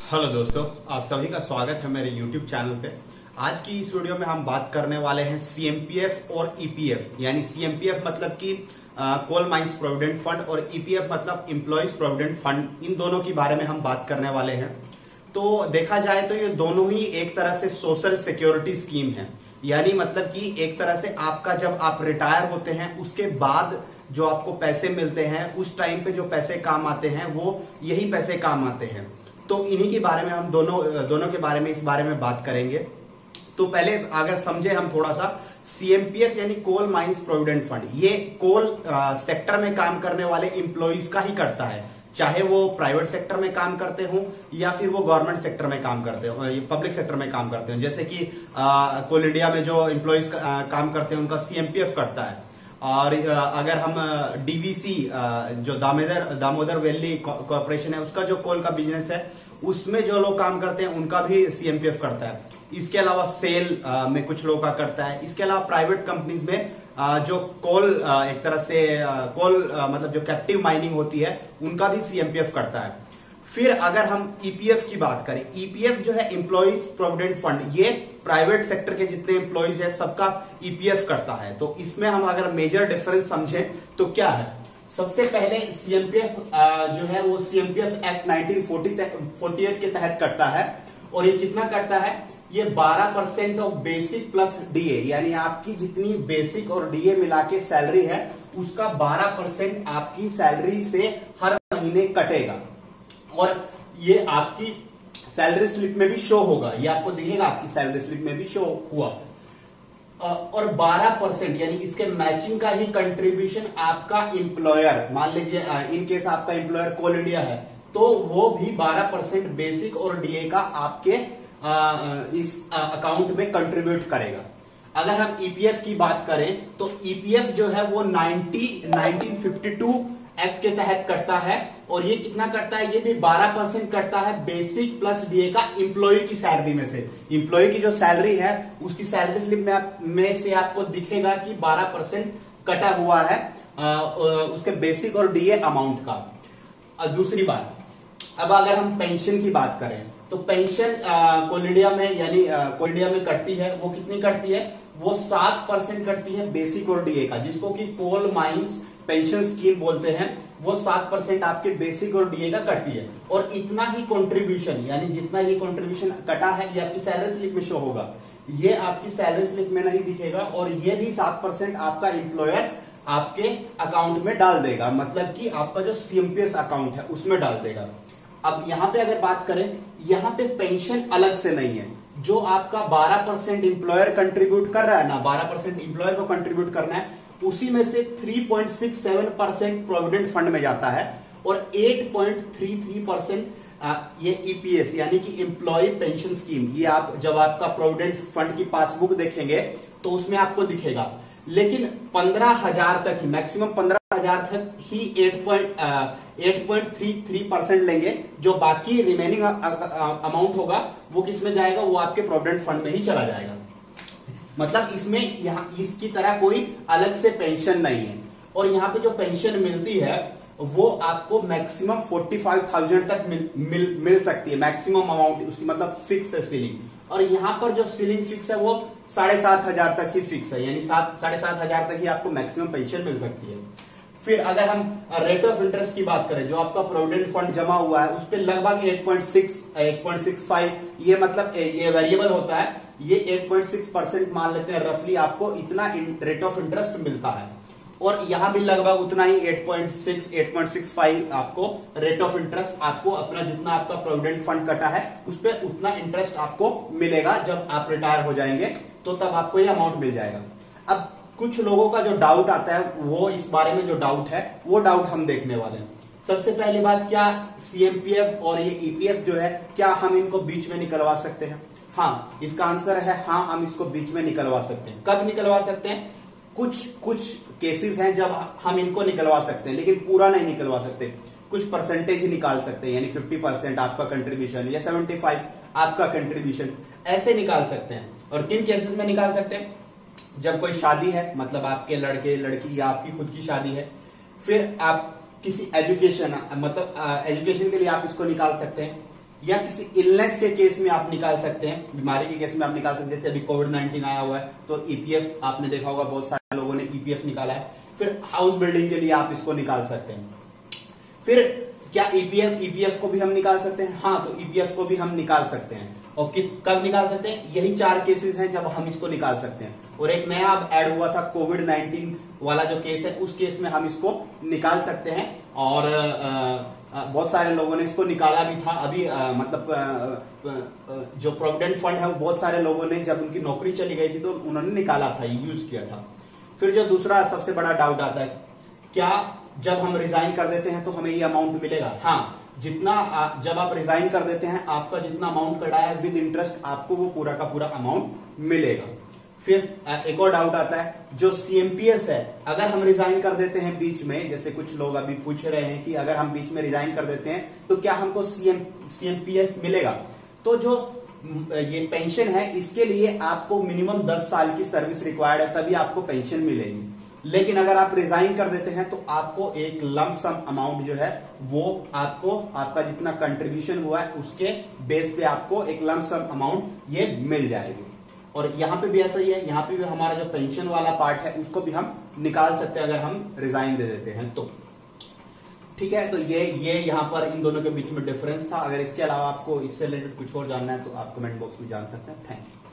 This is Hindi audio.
हेलो दोस्तों, आप सभी का स्वागत है मेरे YouTube चैनल पे। आज की इस वीडियो में हम बात करने वाले हैं CMPF और EPF। यानी CMPF मतलब कि कोल माइंस प्रोविडेंट फंड और EPF मतलब एम्प्लॉइज प्रोविडेंट फंड। इन दोनों के बारे में हम बात करने वाले हैं। तो देखा जाए तो ये दोनों ही एक तरह से सोशल सिक्योरिटी स्कीम है। यानी मतलब कि एक तरह से आपका जब आप रिटायर होते हैं उसके बाद जो आपको पैसे मिलते हैं, उस टाइम पे जो पैसे काम आते हैं वो यही पैसे काम आते हैं। तो इन्हीं के बारे में हम दोनों के बारे में इस बारे में बात करेंगे। तो पहले अगर समझे हम थोड़ा सा, CMPF यानी कोल माइंस प्रोविडेंट फंड, ये कोल सेक्टर में काम करने वाले एम्प्लॉइज का ही करता है, चाहे वो प्राइवेट सेक्टर में काम करते हो या फिर वो गवर्नमेंट सेक्टर में काम करते हो, पब्लिक सेक्टर में काम करते हो। जैसे कि कोल इंडिया में जो एम्प्लॉइज काम करते हैं उनका CMPF करता है। और अगर हम DVC जो दामोदर वैली कॉर्पोरेशन है, उसका जो कोल का बिजनेस है उसमें जो लोग काम करते हैं उनका भी CMPF करता है। इसके अलावा सेल में कुछ लोग का करता है। इसके अलावा प्राइवेट कंपनीज में जो कोल एक तरह से कोल मतलब जो कैप्टिव माइनिंग होती है उनका भी CMPF करता है। फिर अगर हम EPF की बात करें, EPF जो है एम्प्लॉइज प्रोविडेंट फंड, ये प्राइवेट सेक्टर के जितने एम्प्लॉइज है सबका EPF करता है। तो इसमें हम अगर मेजर डिफरेंस समझें तो क्या है, सबसे पहले CMPF जो है वो CMPF एक्ट 1948 के तहत करता है। और ये कितना करता है, ये 12% ऑफ बेसिक प्लस DA, यानी आपकी जितनी बेसिक और DA मिला के सैलरी है उसका 12% आपकी सैलरी से हर महीने कटेगा। और ये आपकी सैलरी स्लिप में भी शो होगा, ये आपको दिखेगा, आपकी सैलरी स्लिप में भी शो हुआ। और 12% यानी इसके मैचिंग का ही कंट्रीब्यूशन आपका एम्प्लॉयर, मान लीजिए इन केस आपका एम्प्लॉयर कोल इंडिया है तो वो भी 12% बेसिक और DA का आपके इस अकाउंट में कंट्रीब्यूट करेगा। अगर हम EPF की बात करें तो EPF जो है वो 1952 एक्ट के तहत करता है। और ये कितना करता है, ये भी 12% करता है बेसिक प्लस DA का एम्प्लॉय की सैलरी में से। एम्प्लॉय की जो सैलरी है उसकी सैलरी स्लिप में से आपको दिखेगा कि 12% कटा हुआ है उसके बेसिक और DA अमाउंट का। दूसरी बात, अब अगर हम पेंशन की बात करें तो पेंशन कोल इंडिया में यानी कोल इंडिया में कटती है, वो कितनी करती है, वो 7% करती है बेसिक और DA का, जिसको कि कोल माइंस पेंशन स्कीम बोलते हैं। वो 7% आपके बेसिक और DA का करती है। और इतना ही कंट्रीब्यूशन, यानी जितना ये कंट्रीब्यूशन कटा है ये आपकी सैलरी स्लिप में शो होगा, ये आपकी सैलरी स्लिप में नहीं दिखेगा। और ये भी 7% आपका एम्प्लॉयर आपके अकाउंट में डाल देगा, मतलब कि आपका जो CMPF अकाउंट है उसमें डाल देगा। अब यहां पे अगर बात करें, यहां पे पेंशन अलग से नहीं है। जो आपका 12% एम्प्लॉयर कंट्रीब्यूट कर रहा है ना, 12% एम्प्लॉयर को कंट्रीब्यूट करना है, उसी में से 3.67% प्रोविडेंट फंड में जाता है। और 8.33% ये EPS यानी कि एम्प्लॉय पेंशन स्कीम, ये आप जब आपका प्रोविडेंट फंड की पासबुक देखेंगे तो उसमें आपको दिखेगा। लेकिन 15,000 तक ही, मैक्सिमम 15,000 तक ही 8.33% लेंगे। जो बाकी रिमेनिंग अमाउंट होगा वो किस में जाएगा, वो आपके प्रोविडेंट फंड में ही चला जाएगा। मतलब इसमें यहाँ इसकी तरह कोई अलग से पेंशन नहीं है। और यहाँ पे जो पेंशन मिलती है वो आपको मैक्सिमम 45,000 तक मिल सकती है, मैक्सिमम अमाउंट उसकी, मतलब फिक्स है सीलिंग। और यहाँ पर जो सीलिंग फिक्स है वो 7,500 तक ही फिक्स है, यानी 7,500 तक ही आपको मैक्सिमम पेंशन मिल सकती है। फिर अगर हम रेट ऑफ इंटरेस्ट की बात करें, जो आपका प्रोविडेंट फंड जमा हुआ है उस पर लगभग 8.65, ये मतलब ये वेरिएबल होता है, ये 8.6% मान लेते हैं रफली, आपको इतना रेट ऑफ इंटरेस्ट मिलता है। और यहां भी लगभग उतना ही 8.65 आपको रेट ऑफ इंटरेस्ट, आपको अपना जितना आपका प्रोविडेंट फंड कटा है उस पर उतना इंटरेस्ट आपको मिलेगा। जब आप रिटायर हो जाएंगे तो तब आपको ये अमाउंट मिल जाएगा। अब कुछ लोगों का जो डाउट आता है, वो इस बारे में जो डाउट है वो डाउट हम देखने वाले हैं। सबसे पहली बात, क्या CMPF और ये EPF जो है, क्या हम इनको बीच में निकलवा सकते हैं? हाँ, इसका आंसर है हाँ, हम इसको बीच में निकलवा सकते हैं। कब निकलवा सकते हैं? कुछ केसेस हैं जब हम इनको निकलवा सकते हैं, लेकिन पूरा नहीं निकलवा सकते। कुछ परसेंटेज निकाल सकते हैं, यानी 50% आपका कंट्रीब्यूशन या 75 आपका कंट्रीब्यूशन, ऐसे निकाल सकते हैं। और किन केसेस में निकाल सकते हैं? जब कोई शादी है, मतलब आपके लड़के लड़की या आपकी खुद की शादी है, फिर आप किसी एजुकेशन, मतलब एजुकेशन के लिए आप इसको निकाल सकते हैं। या किसी इलनेस के केस में आप निकाल सकते हैं, बीमारी के केस में आप निकाल सकते हैं। जैसे अभी कोविड-19 आया हुआ है तो ईपीएफ आपने देखा होगा, बहुत सारे लोगों ने ईपीएफ निकाला है। फिर हाउस बिल्डिंग के लिए आप इसको निकाल सकते हैं। फिर क्या ईपीएफ को भी हम निकाल सकते हैं? हाँ, तो ईपीएफ को भी हम निकाल सकते हैं। और कब निकाल सकते हैं? यही 4 केसेस हैं जब हम इसको निकाल सकते हैं। और एक नया अब ऐड हुआ था कोविड-19 वाला जो केस है, उस केस में हम इसको निकाल सकते हैं। और बहुत सारे लोगों ने इसको निकाला भी था अभी, मतलब जो प्रोविडेंट फंड है वो बहुत सारे लोगों ने, जब उनकी नौकरी चली गई थी तो उन्होंने निकाला था, यूज किया था। फिर जो दूसरा सबसे बड़ा डाउट आता है, क्या जब हम रिजाइन कर देते हैं तो हमें ये अमाउंट मिलेगा? हाँ, जितना जब आप रिजाइन कर देते हैं, आपका जितना अमाउंट कटा है विद इंटरेस्ट आपको वो पूरा का पूरा अमाउंट मिलेगा। फिर एक और डाउट आता है, जो सीएमपीएस है, अगर हम रिजाइन कर देते हैं बीच में, जैसे कुछ लोग अभी पूछ रहे हैं कि अगर हम बीच में रिजाइन कर देते हैं तो क्या हमको सीएमपीएस मिलेगा? तो जो ये पेंशन है, इसके लिए आपको मिनिमम 10 साल की सर्विस रिक्वायर्ड है, तभी आपको पेंशन मिलेगी। लेकिन अगर आप रिजाइन कर देते हैं तो आपको एक लंप सम अमाउंट जो है वो आपको, आपका जितना कंट्रीब्यूशन हुआ है उसके बेस पे आपको एक लंप सम अमाउंट ये मिल जाएगी। और यहां पे भी ऐसा ही है, यहां पे भी हमारा जो पेंशन वाला पार्ट है उसको भी हम निकाल सकते हैं अगर हम रिजाइन दे देते हैं तो। ठीक है, तो ये यहां पर इन दोनों के बीच में डिफरेंस था। अगर इसके अलावा आपको इससे रिलेटेड कुछ और जानना है तो आप कमेंट बॉक्स में जान सकते हैं। Thank you.